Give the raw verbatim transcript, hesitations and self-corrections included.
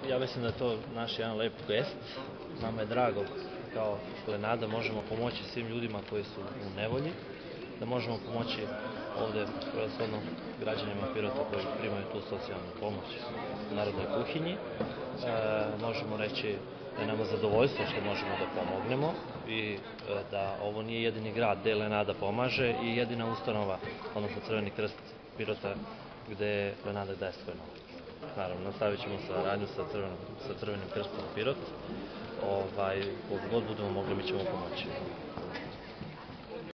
Ja mislim da je to naš jedan lep gest. Nama je drago kao Lenada možemo pomoći svim ljudima koji su u nevolji, da možemo pomoći ovde prvenstveno građanima Pirota koji primaju tu socijalnu pomoć u Narodnoj kuhinji. E, možemo reći da je nama zadovoljstvo što možemo da pomognemo i e, da ovo nije jedini grad gde Lenada pomaže i jedina ustanova, odnosno Crveni krst Pirota, gde Lenada daje svoj novac. Naravno, nastavit ćemo saradnju sa, sa Crvenim krstom Pirot. Ovaj, koliko god budemo mogli, mi ćemo pomoći.